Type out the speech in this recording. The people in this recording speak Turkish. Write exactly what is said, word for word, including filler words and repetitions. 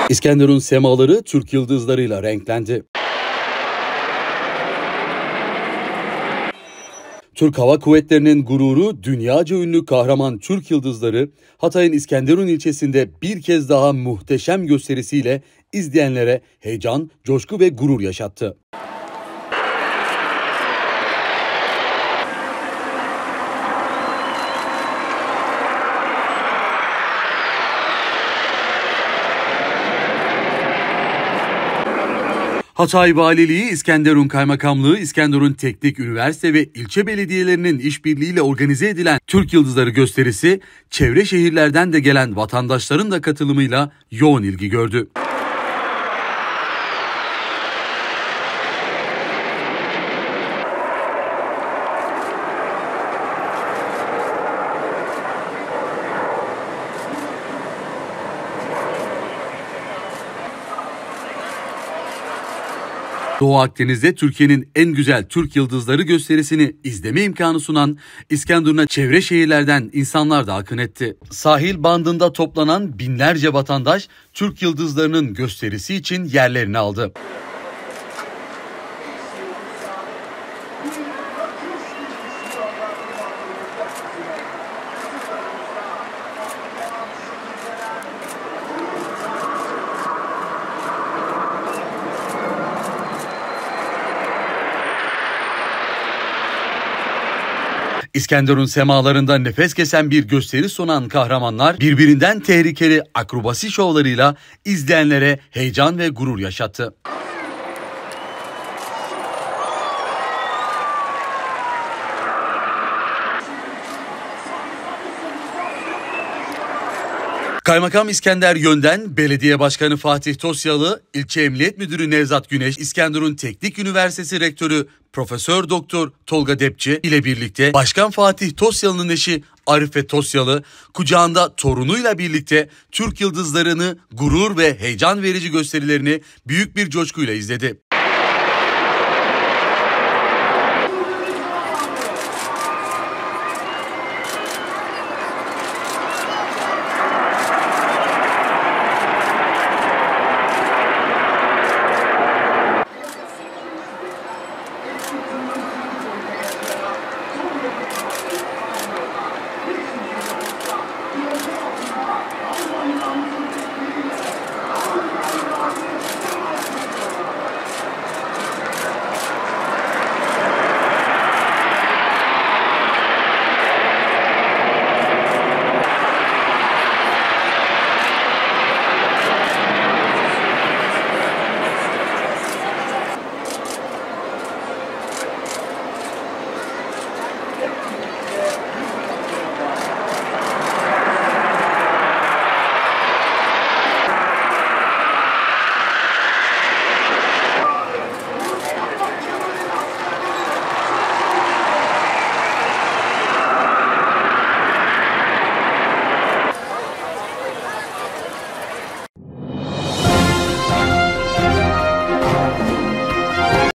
İskenderun semaları Türk yıldızlarıyla renklendi. Türk Hava Kuvvetleri'nin gururu, dünyaca ünlü kahraman Türk yıldızları, Hatay'ın İskenderun ilçesinde bir kez daha muhteşem gösterisiyle izleyenlere heyecan, coşku ve gurur yaşattı. Hatay Valiliği, İskenderun Kaymakamlığı, İskenderun Teknik Üniversite ve ilçe belediyelerinin işbirliğiyle organize edilen Türk Yıldızları gösterisi, çevre şehirlerden de gelen vatandaşların da katılımıyla yoğun ilgi gördü. Doğu Akdeniz'de Türkiye'nin en güzel Türk Yıldızları gösterisini izleme imkanı sunan İskenderun'a çevre şehirlerden insanlar da akın etti. Sahil bandında toplanan binlerce vatandaş Türk Yıldızlarının gösterisi için yerlerini aldı. İskenderun semalarında nefes kesen bir gösteri sunan kahramanlar birbirinden tehlikeli akrobasi şovlarıyla izleyenlere heyecan ve gurur yaşattı. Kaymakam İskender Yönden, Belediye Başkanı Fatih Tosyalı, İlçe Emniyet Müdürü Nevzat Güneş, İskenderun Teknik Üniversitesi Rektörü Profesör Doktor Tolga Depçi ile birlikte Başkan Fatih Tosyalı'nın eşi Arife Tosyalı, kucağında torunuyla birlikte Türk Yıldızlarını gurur ve heyecan verici gösterilerini büyük bir coşkuyla izledi.